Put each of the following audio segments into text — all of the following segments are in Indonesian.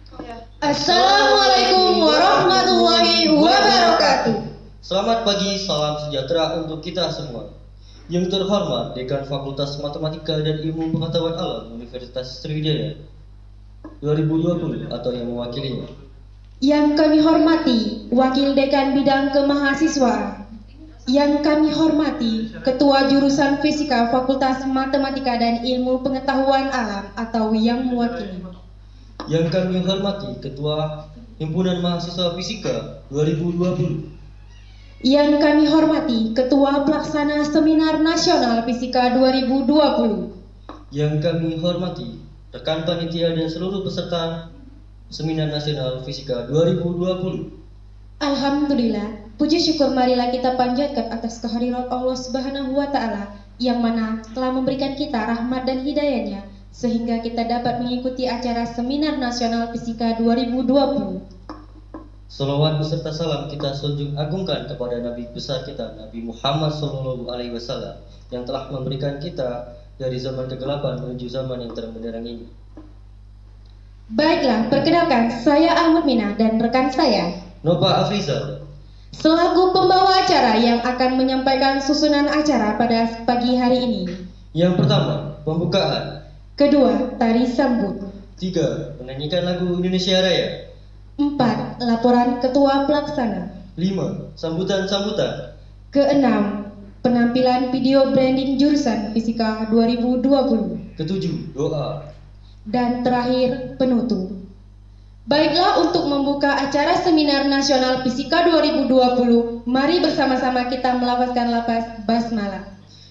Assalamualaikum warahmatullahi wabarakatuh. Selamat pagi, salam sejahtera untuk kita semua. Yang terhormat Dekan Fakultas Matematika dan Ilmu Pengetahuan Alam Universitas Sriwijaya 2020 atau yang mewakilinya. Yang kami hormati Wakil Dekan Bidang Kemahasiswaan. Yang kami hormati Ketua Jurusan Fisika Fakultas Matematika dan Ilmu Pengetahuan Alam atau yang mewakili. Yang kami hormati Ketua Himpunan Mahasiswa Fisika 2020. Yang kami hormati Ketua Pelaksana Seminar Nasional Fisika 2020. Yang kami hormati rekan panitia dan seluruh peserta Seminar Nasional Fisika 2020. Alhamdulillah, puji syukur marilah kita panjatkan atas kehadirat Allah Subhanahu wa Ta'ala yang mana telah memberikan kita rahmat dan hidayahnya sehingga kita dapat mengikuti acara Seminar Nasional Fisika 2020. Salawat beserta salam kita junjung agungkan kepada Nabi besar kita, Nabi Muhammad SAW, yang telah memberikan kita dari zaman kegelapan menuju zaman yang terang benderang ini. Baiklah, perkenalkan saya Ahmad Minah dan rekan saya Nova Afrizal selaku pembawa acara yang akan menyampaikan susunan acara pada pagi hari ini. Yang pertama, pembukaan. Kedua, tari sambut. 3. Menyanyikan lagu Indonesia Raya. 4. Laporan Ketua Pelaksana. 5. Sambutan-sambutan. Keenam, penampilan video branding jurusan Fisika 2020. Ketujuh, doa. Dan terakhir, penutup. Baiklah, untuk membuka acara Seminar Nasional Fisika 2020, mari bersama-sama kita melafazkan lafaz basmalah.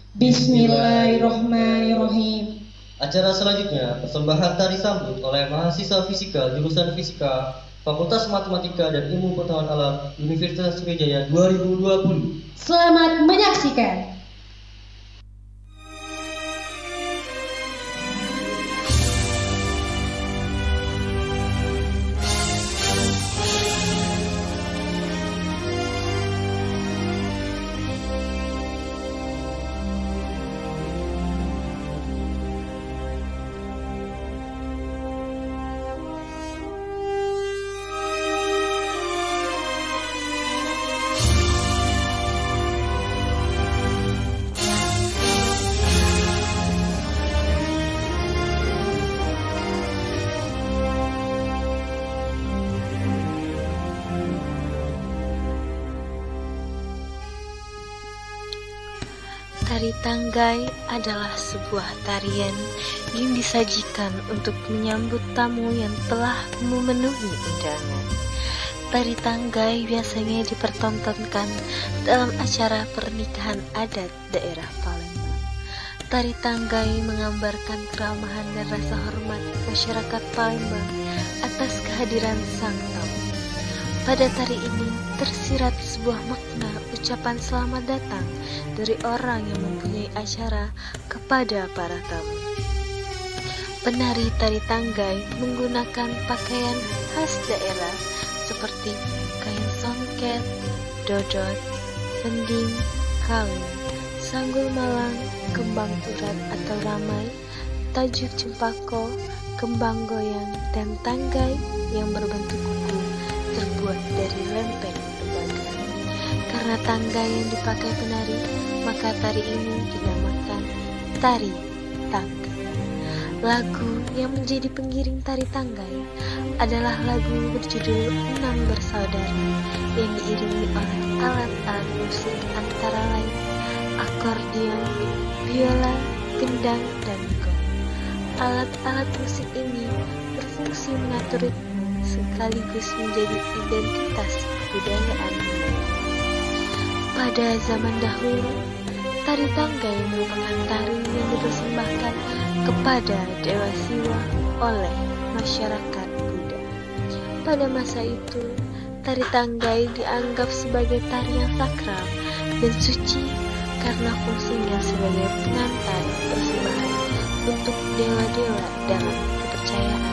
Bismillahirrohmanirrohim. Acara selanjutnya, persembahan tari sambut oleh mahasiswa fisika jurusan Fisika Fakultas Matematika dan Ilmu Pengetahuan Alam Universitas Sriwijaya 2020. Selamat menyaksikan. Tari tanggai adalah sebuah tarian yang disajikan untuk menyambut tamu yang telah memenuhi undangan. Tari tanggai biasanya dipertontonkan dalam acara pernikahan adat daerah Palembang. Tari tanggai menggambarkan keramahan dan rasa hormat masyarakat Palembang atas kehadiran sang tamu. Pada tari ini tersirat sebuah makna ucapan selamat datang dari orang yang mempunyai acara kepada para tamu. Penari tari tanggai menggunakan pakaian khas daerah seperti kain songket, dodot, kending, kalung, sanggul malang, kembang urat atau ramai, tajuk cempako, kembang goyang, dan tanggai yang berbentuk kuku terbuat dari lempeng tembaga. Karena tanggai yang dipakai penari, maka tari ini dinamakan tari tanggai. Lagu yang menjadi pengiring tari tanggai adalah lagu berjudul Enam Bersaudara yang diiringi oleh alat-alat musik antara lain akordeon, biola, gendang, dan gong. Alat-alat musik ini berfungsi mengatur ritme sekaligus menjadi identitas kebudayaan. Pada zaman dahulu, tari tanggai merupakan tari yang dipersembahkan kepada Dewa Siwa oleh masyarakat Buddha. Pada masa itu, tari tanggai dianggap sebagai tari yang sakral dan suci karena fungsinya sebagai pengantar persembahan untuk dewa-dewa dalam kepercayaan.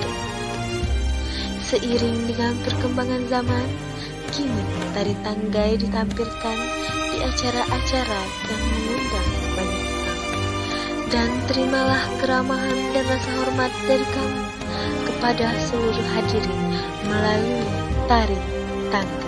Seiring dengan perkembangan zaman, kini tari tanggai ditampilkan di acara-acara yang mengundang banyak tamu. Dan terimalah keramahan dan rasa hormat dari kamu kepada seluruh hadirin melalui tari tangga.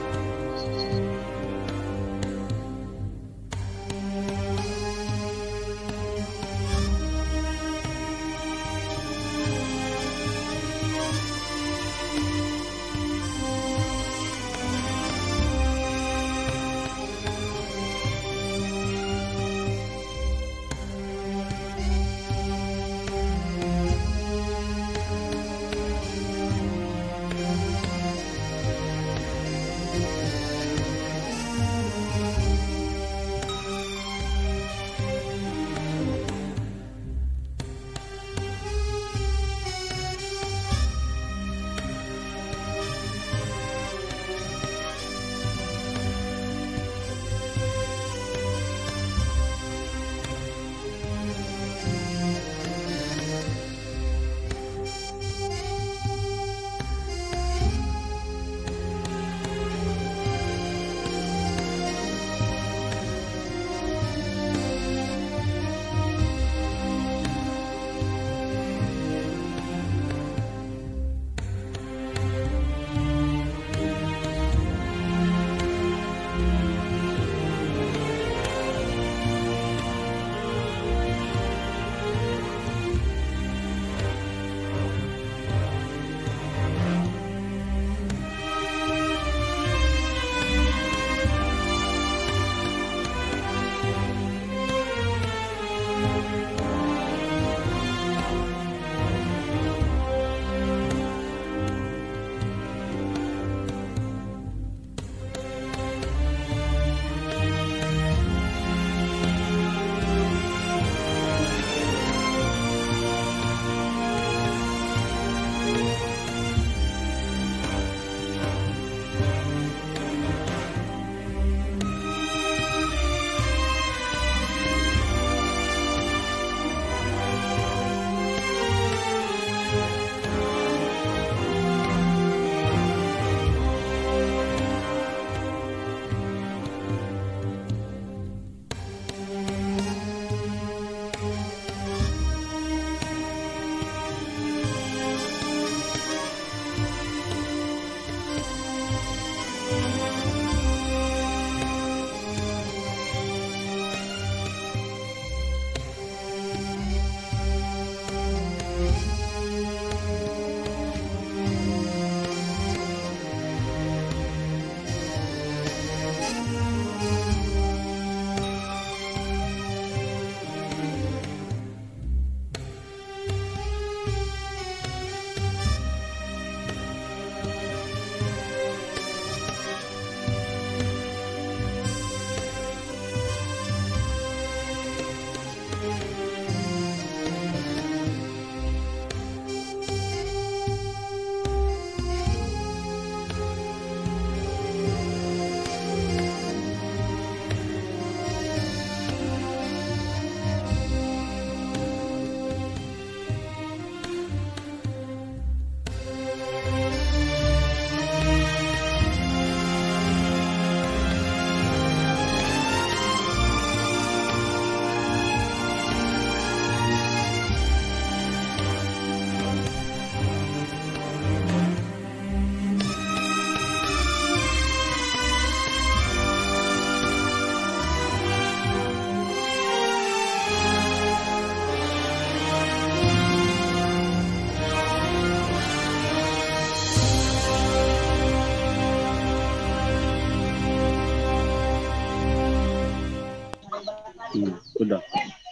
Udah.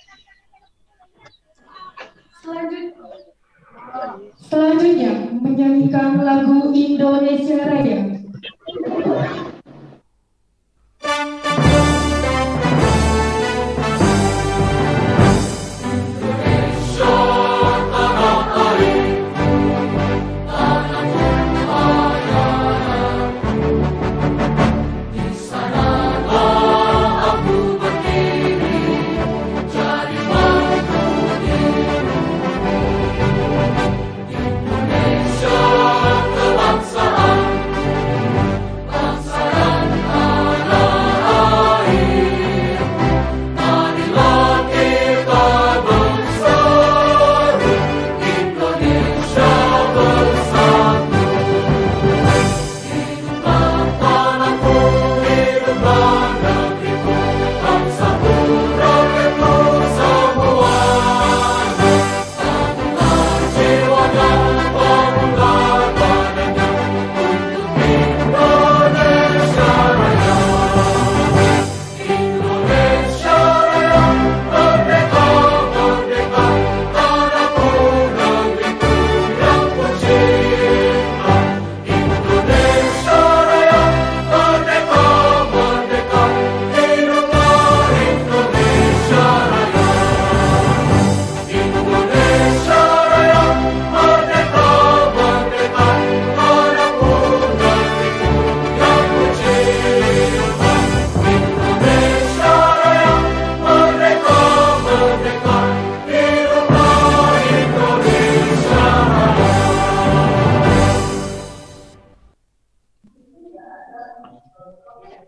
Selanjutnya menyanyikan lagu Indonesia Raya. Indonesia kebangsaan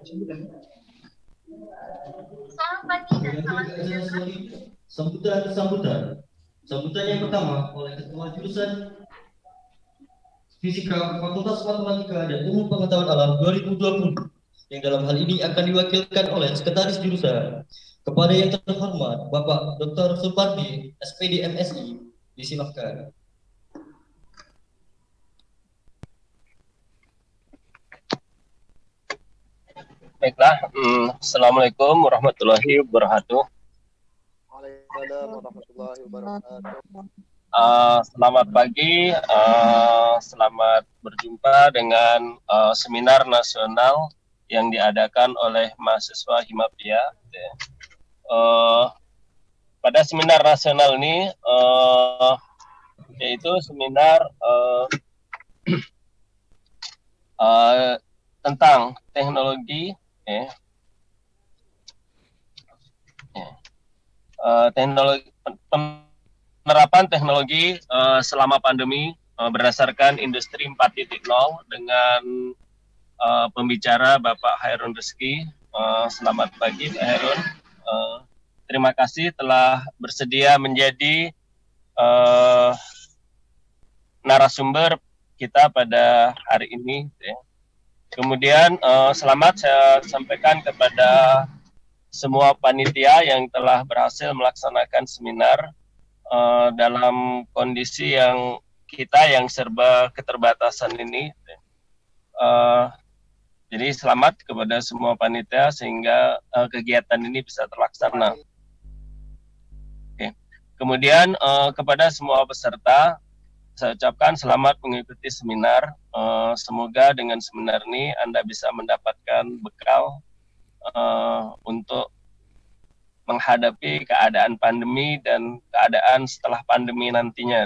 Selamat pagi dan salam sejahtera. Sambutan yang pertama oleh Ketua Jurusan Fisika Fakultas Matematika dan Ilmu Pengetahuan Alam 2020 yang dalam hal ini akan diwakilkan oleh Sekretaris Jurusan. Kepada yang terhormat Bapak Dr. Supardi, SPD MSI, disilakan. Baiklah, Assalamualaikum warahmatullahi wabarakatuh. Waalaikumsalam warahmatullahi wabarakatuh. Selamat pagi, selamat berjumpa dengan seminar nasional yang diadakan oleh mahasiswa Himapia. Pada seminar nasional ini, yaitu seminar tentang teknologi, penerapan teknologi selama pandemi berdasarkan Industri 4.0 dengan pembicara Bapak Hairun Rizky. Selamat pagi Pak Hairun. Terima kasih telah bersedia menjadi narasumber kita pada hari ini. Kemudian selamat saya sampaikan kepada semua panitia yang telah berhasil melaksanakan seminar dalam kondisi yang serba keterbatasan ini. Jadi selamat kepada semua panitia sehingga kegiatan ini bisa terlaksana. Oke. Kemudian kepada semua peserta saya ucapkan selamat mengikuti seminar. Semoga dengan seminar ini Anda bisa mendapatkan bekal untuk menghadapi keadaan pandemi dan keadaan setelah pandemi nantinya.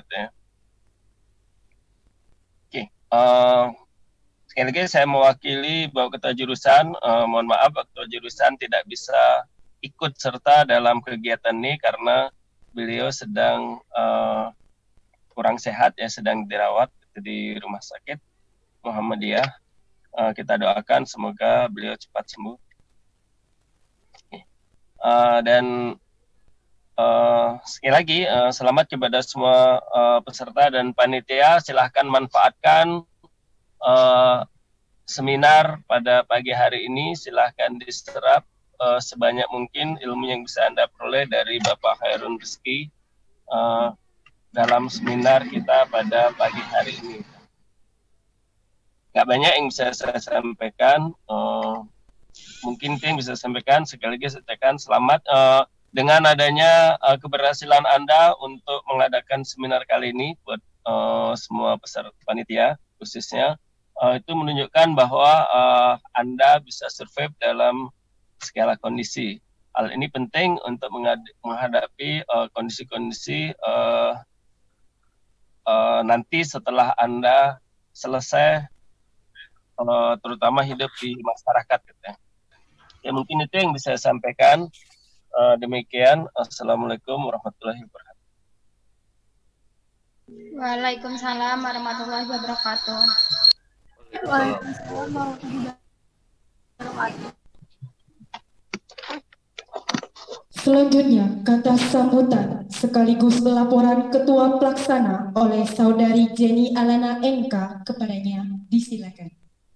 Oke, sekali lagi saya mewakili Bapak Ketua Jurusan. Mohon maaf Bapak Ketua Jurusan tidak bisa ikut serta dalam kegiatan ini karena beliau sedang kurang sehat, ya, sedang dirawat di rumah sakit Muhammadiyah. Kita doakan semoga beliau cepat sembuh. Dan sekali lagi selamat kepada semua peserta dan panitia. Silahkan manfaatkan seminar pada pagi hari ini. Silahkan diserap sebanyak mungkin ilmu yang bisa Anda peroleh dari Bapak Hairun Rizky dalam seminar kita pada pagi hari ini. Nggak banyak yang bisa saya sampaikan. Mungkin itu yang bisa saya sampaikan. Sekali lagi saya ucapkan selamat dengan adanya keberhasilan Anda untuk mengadakan seminar kali ini buat semua peserta panitia khususnya. Itu menunjukkan bahwa Anda bisa survive dalam segala kondisi. Hal ini penting untuk menghadapi kondisi-kondisi nanti setelah Anda selesai, terutama hidup di masyarakat. Ya, mungkin itu yang bisa saya sampaikan. Demikian. Assalamualaikum warahmatullahi wabarakatuh. Waalaikumsalam warahmatullahi wabarakatuh. Waalaikumsalam warahmatullahi wabarakatuh. Selanjutnya, kata sambutan sekaligus laporan Ketua Pelaksana oleh Saudari Jenny Alana MK kepadanya. Disilakan.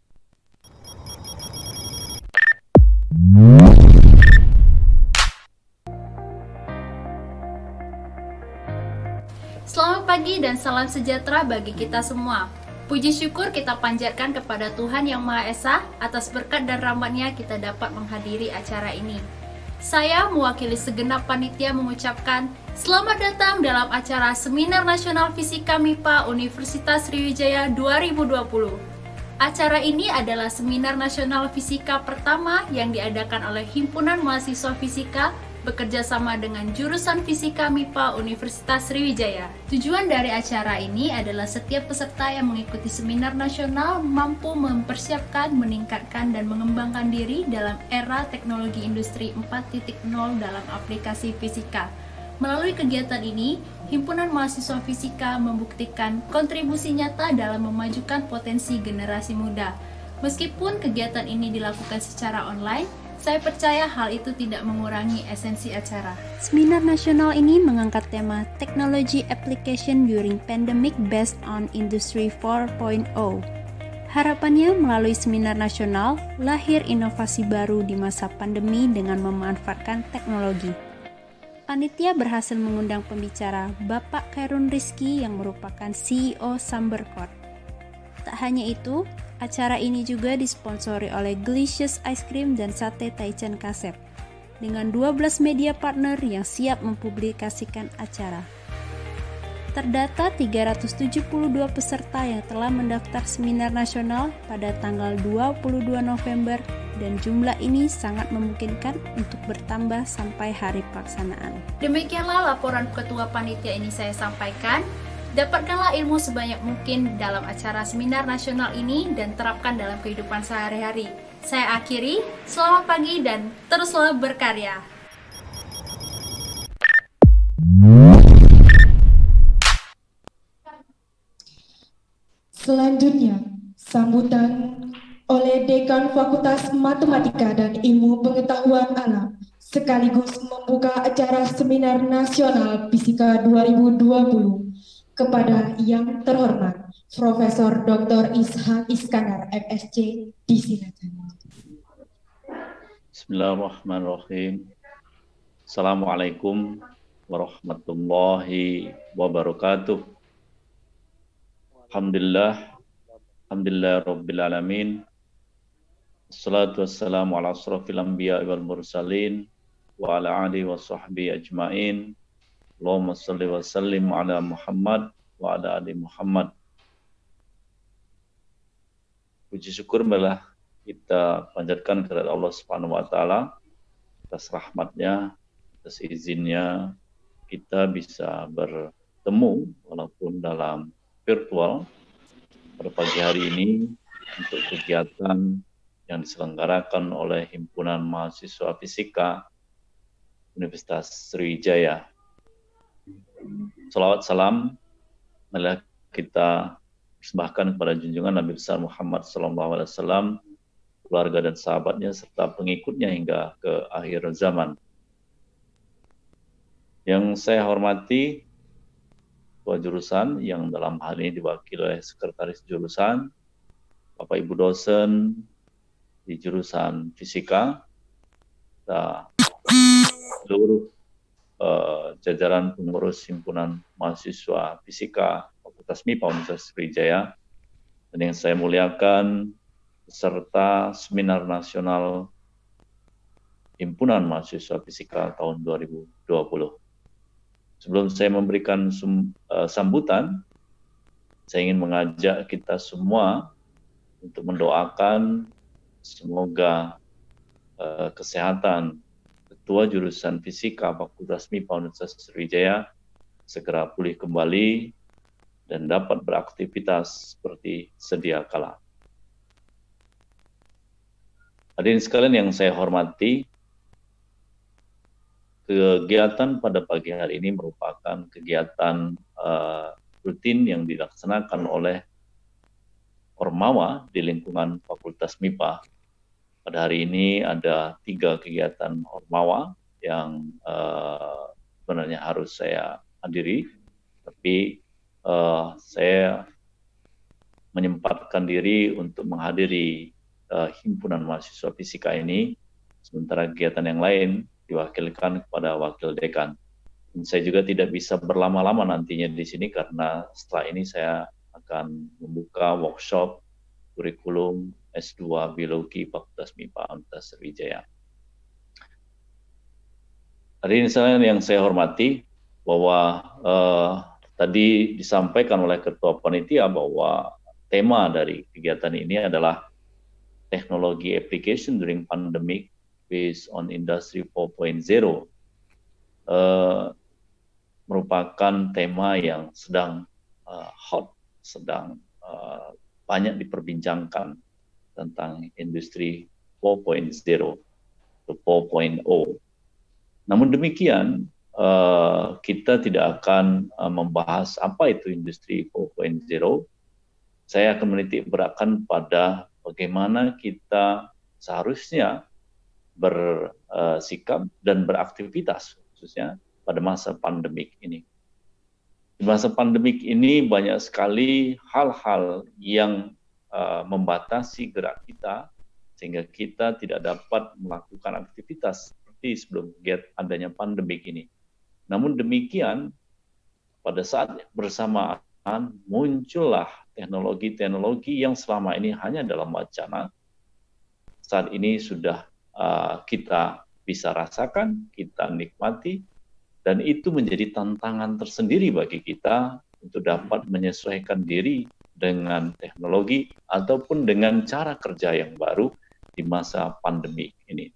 Selamat pagi dan salam sejahtera bagi kita semua. Puji syukur kita panjatkan kepada Tuhan Yang Maha Esa atas berkat dan rahmat-Nya kita dapat menghadiri acara ini. Saya mewakili segenap panitia mengucapkan selamat datang dalam acara Seminar Nasional Fisika MIPA Universitas Sriwijaya 2020. Acara ini adalah seminar nasional fisika pertama yang diadakan oleh Himpunan Mahasiswa Fisika bekerja sama dengan jurusan Fisika MIPA Universitas Sriwijaya. Tujuan dari acara ini adalah setiap peserta yang mengikuti seminar nasional mampu mempersiapkan, meningkatkan, dan mengembangkan diri dalam era teknologi industri 4.0 dalam aplikasi fisika. Melalui kegiatan ini, Himpunan Mahasiswa Fisika membuktikan kontribusi nyata dalam memajukan potensi generasi muda. Meskipun kegiatan ini dilakukan secara online, saya percaya hal itu tidak mengurangi esensi acara. Seminar nasional ini mengangkat tema Technology Application During Pandemic Based on Industry 4.0. Harapannya melalui seminar nasional, lahir inovasi baru di masa pandemi dengan memanfaatkan teknologi. Panitia berhasil mengundang pembicara Bapak Khairun Rizky yang merupakan CEO Samberkot. Tak hanya itu, acara ini juga disponsori oleh Delicious Ice Cream dan Sate Taichan Kasep dengan 12 media partner yang siap mempublikasikan acara. Terdata 372 peserta yang telah mendaftar seminar nasional pada tanggal 22 November dan jumlah ini sangat memungkinkan untuk bertambah sampai hari pelaksanaan. Demikianlah laporan Ketua Panitia ini saya sampaikan. Dapatkanlah ilmu sebanyak mungkin dalam acara seminar nasional ini dan terapkan dalam kehidupan sehari-hari. Saya akhiri, selamat pagi dan teruslah berkarya. Selanjutnya, sambutan oleh Dekan Fakultas Matematika dan Ilmu Pengetahuan Alam sekaligus membuka acara Seminar Nasional Fisika 2020 kepada yang terhormat Profesor Dr. Ishak Iskandar, MSc, disilakan. Bismillahirrahmanirrahim. Assalamualaikum warahmatullahi wabarakatuh. Alhamdulillah Rabbil Alamin. Assalatu wassalamu ala asrafil anbiya wal mursalin wa ala alihi wa sahbihi ajma'in. Allahumma salli wa sallim ala Muhammad wa ala ali Muhammad. Puji syukur malah kita panjatkan kepada Allah Subhanahu wa taala atas rahmatnya, atas izinnya kita bisa bertemu walaupun dalam virtual pada pagi hari ini untuk kegiatan yang diselenggarakan oleh Himpunan Mahasiswa Fisika Universitas Sriwijaya. Salawat salam marilah kita persembahkan kepada junjungan Nabi besar Muhammad SAW, keluarga dan sahabatnya serta pengikutnya hingga ke akhir zaman. Yang saya hormati ketua jurusan yang dalam hal ini diwakili oleh sekretaris jurusan, Bapak Ibu dosen di jurusan fisika, dan seluruh jajaran pengurus himpunan mahasiswa fisika Fakultas MIPA Universitas Sriwijaya, dan yang saya muliakan peserta seminar nasional himpunan mahasiswa fisika tahun 2020. Sebelum saya memberikan sambutan, saya ingin mengajak kita semua untuk mendoakan semoga kesehatan Ketua Jurusan Fisika Fakultas MIPA Universitas Sriwijaya segera pulih kembali dan dapat beraktivitas seperti sedia kala. Hadirin sekalian yang saya hormati, kegiatan pada pagi hari ini merupakan kegiatan rutin yang dilaksanakan oleh Ormawa di lingkungan Fakultas MIPA. Pada hari ini ada 3 kegiatan Ormawa yang sebenarnya harus saya hadiri, tapi saya menyempatkan diri untuk menghadiri himpunan mahasiswa fisika ini, sementara kegiatan yang lain diwakilkan kepada wakil dekan. Dan saya juga tidak bisa berlama-lama nantinya di sini karena setelah ini saya akan membuka workshop kurikulum S2 Biologi Fakultas MIPA Universitas Sriwijaya. Hari ini yang saya hormati bahwa tadi disampaikan oleh Ketua Panitia bahwa tema dari kegiatan ini adalah teknologi application during pandemic based on Industry 4.0, merupakan tema yang sedang hot, sedang banyak diperbincangkan tentang Industri 4.0 atau 4.0. Namun demikian, kita tidak akan membahas apa itu Industri 4.0. Saya akan menitik beratkan pada bagaimana kita seharusnya bersikap dan beraktivitas, khususnya pada masa pandemik ini. Di masa pandemik ini banyak sekali hal-hal yang membatasi gerak kita, sehingga kita tidak dapat melakukan aktivitas seperti sebelum adanya pandemik ini. Namun demikian, pada saat bersamaan muncullah teknologi-teknologi yang selama ini hanya dalam wacana. Saat ini sudah kita bisa rasakan, kita nikmati, dan itu menjadi tantangan tersendiri bagi kita untuk dapat menyesuaikan diri dengan teknologi ataupun dengan cara kerja yang baru di masa pandemi ini.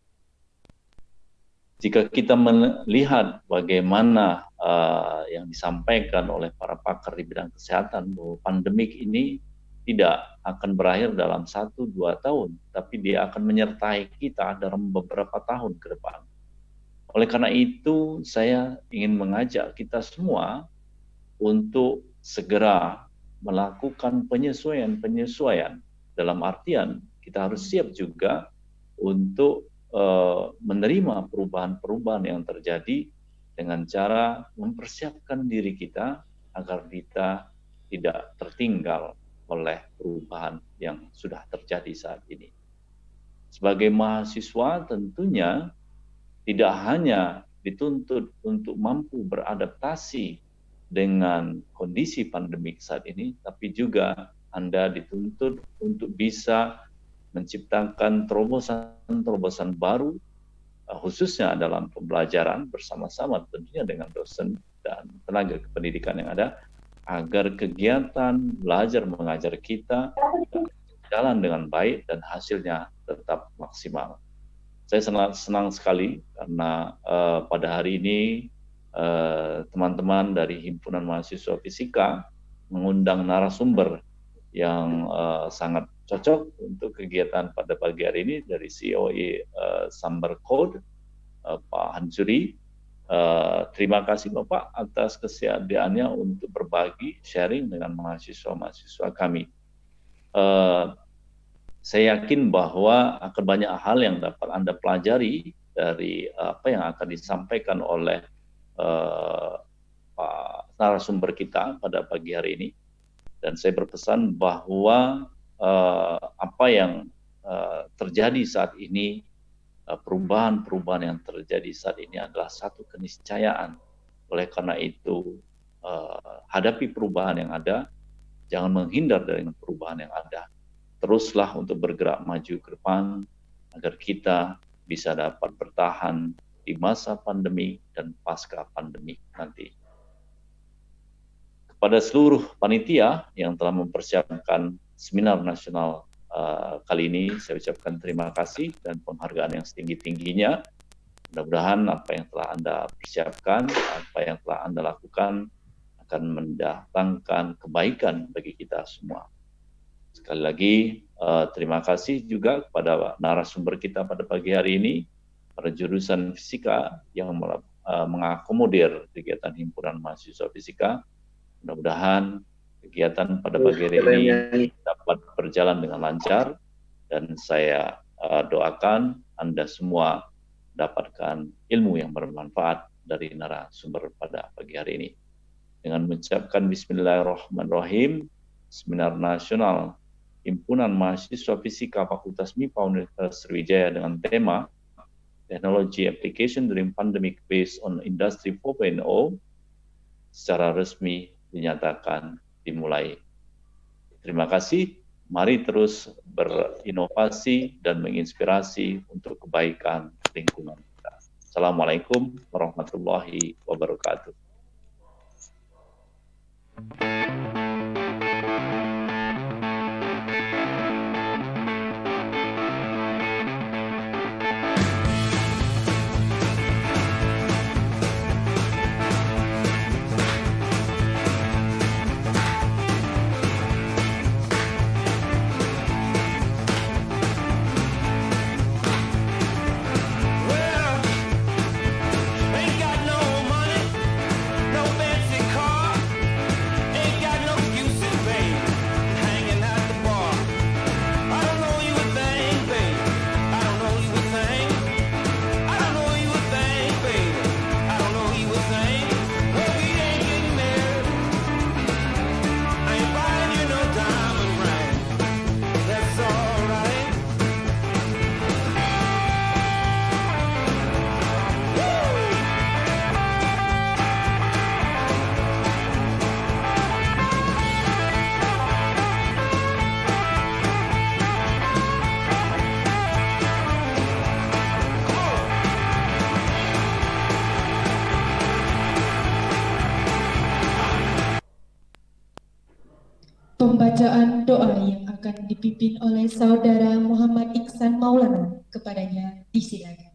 Jika kita melihat bagaimana yang disampaikan oleh para pakar di bidang kesehatan bahwa pandemik ini tidak akan berakhir dalam 1-2 tahun, tapi dia akan menyertai kita dalam beberapa tahun ke depan. Oleh karena itu, saya ingin mengajak kita semua untuk segera melakukan penyesuaian dalam artian kita harus siap juga untuk menerima perubahan-perubahan yang terjadi dengan cara mempersiapkan diri kita agar kita tidak tertinggal oleh perubahan yang sudah terjadi saat ini. Sebagai mahasiswa tentunya tidak hanya dituntut untuk mampu beradaptasi dengan kondisi pandemik saat ini, tapi juga Anda dituntut untuk bisa menciptakan terobosan-terobosan baru, khususnya dalam pembelajaran bersama-sama tentunya dengan dosen dan tenaga kependidikan yang ada, agar kegiatan belajar mengajar kita jalan dengan baik dan hasilnya tetap maksimal. Saya senang sekali karena pada hari ini teman-teman dari Himpunan Mahasiswa Fisika mengundang narasumber yang sangat cocok untuk kegiatan pada pagi hari ini dari CEO Samber Code, Pak Hansuri. Terima kasih Bapak atas kesediaannya untuk berbagi, sharing dengan mahasiswa-mahasiswa kami. Saya yakin bahwa akan banyak hal yang dapat Anda pelajari dari apa yang akan disampaikan oleh Pak narasumber kita pada pagi hari ini. Dan saya berpesan bahwa apa yang terjadi saat ini, perubahan-perubahan yang terjadi saat ini adalah satu keniscayaan. Oleh karena itu, hadapi perubahan yang ada, jangan menghindar dari perubahan yang ada. Teruslah untuk bergerak maju ke depan, agar kita bisa dapat bertahan di masa pandemi dan pasca pandemi nanti. Kepada seluruh panitia yang telah mempersiapkan seminar nasional kali ini, saya ucapkan terima kasih dan penghargaan yang setinggi-tingginya. Mudah-mudahan apa yang telah Anda persiapkan, apa yang telah Anda lakukan akan mendatangkan kebaikan bagi kita semua. Sekali lagi, terima kasih juga kepada narasumber kita pada pagi hari ini, pada jurusan fisika yang mengakomodir kegiatan Himpunan Mahasiswa Fisika. Mudah-mudahan kegiatan pada pagi hari ini dapat berjalan dengan lancar, dan saya doakan Anda semua dapatkan ilmu yang bermanfaat dari narasumber pada pagi hari ini. Dengan mengucapkan Bismillahirrahmanirrahim, Seminar Nasional Himpunan Mahasiswa Fisika Fakultas MIPA Universitas Sriwijaya dengan tema Technology Application During Pandemic Based on Industry 4.0 secara resmi dinyatakan dimulai. Terima kasih. Mari terus berinovasi dan menginspirasi untuk kebaikan lingkungan kita. Assalamualaikum warahmatullahi wabarakatuh. Ain't got no money, no fancy car, ain't got no bacaan doa yang akan dipimpin oleh Saudara Muhammad Iksan Maulana. Kepadanya disilakan.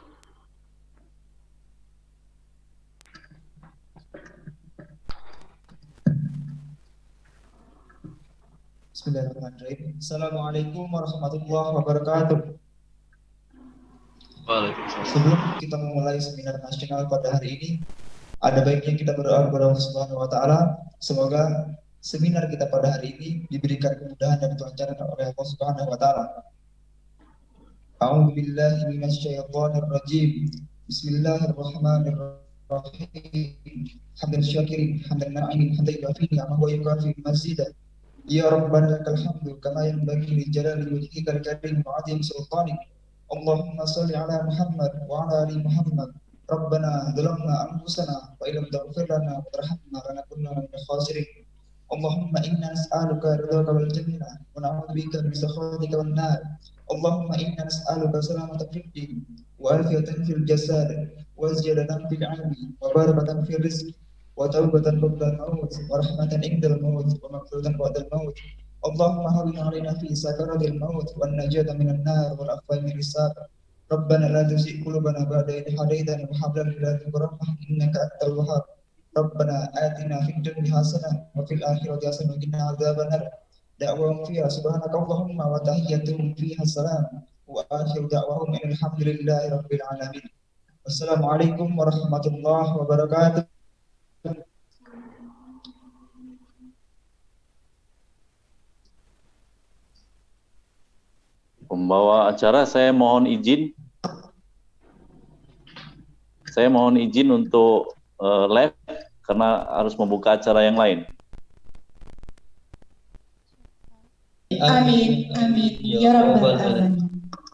Bismillahirrahmanirrahim. Assalamualaikum warahmatullahi wabarakatuh. Waalaikumsalam. Sebelum kita memulai seminar nasional pada hari ini, ada baiknya kita berdoa kepada Allah Subhanahu wa taala semoga seminar kita pada hari ini diberikan kemudahan dan kelancaran oleh Allah Subhanahu wa taala. A'udzu billahi minasyaitonir rajim. Bismillahirrahmanirrahim. Hamdan syakirin, hamdan na'imin, hamdan yuafi ni'amahu wa yukafi mazidah. Ya Rabbana lakal hamdu kama yanbaghi li jalali wajhikal karim wa 'azimi sultanik. Allahumma shalli ala Muhammad wa ala ali Muhammad. Rabbana zalamna anfusana wa illam taghfir lana wa tarhamna lanakunanna minal khasirin. Allahumma inna nas'aluka ridhaka wal jannah wa na'udzubika min sakhatika wan nar. Allahumma inna nas'aluka salamatan fid din wa afiyatan fil jasad wa ziyadatan fil 'ilmi wa barakatan fil rizq wa tawbatan qabla al-maut wa rahmatan indal maut wa maghfiratan ba'da al-maut. Allahumma hawwin 'alaina fi sakaratil maut wan najata minan nar wal afwa min hisab. Rabbana la tuzigh qulubana ba'da idh hadaytana wa hab lana min ladunka rahmah innaka antal wahhab. Rabbana atina fid dunya hasanah wa fil akhirati hasanah wa qina adzabannar. Da'wahum fiha subhanaka Allahumma wa tahiyyatuhum fiha salam wa akhiru da'wahum alhamdulillahi rabbil alamin. Wassalamualaikum warahmatullahi wabarakatuh. Pembawa acara, saya mohon izin untuk live karena harus membuka acara yang lain. Amin, amin, ya Rabbal Alamin.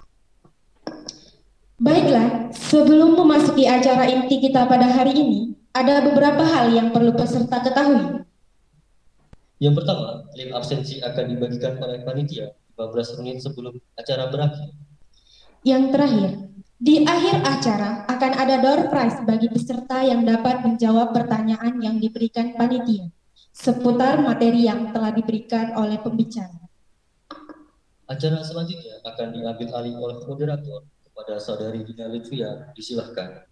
Baiklah, sebelum memasuki acara inti kita pada hari ini, ada beberapa hal yang perlu peserta ketahui. Yang pertama, link absensi akan dibagikan oleh panitia 15 menit sebelum acara berakhir. Yang terakhir, di akhir acara akan ada door prize bagi peserta yang dapat menjawab pertanyaan yang diberikan panitia seputar materi yang telah diberikan oleh pembicara. Acara selanjutnya akan diambil alih oleh moderator kepada Saudari Dina Lutfia. Disilahkan.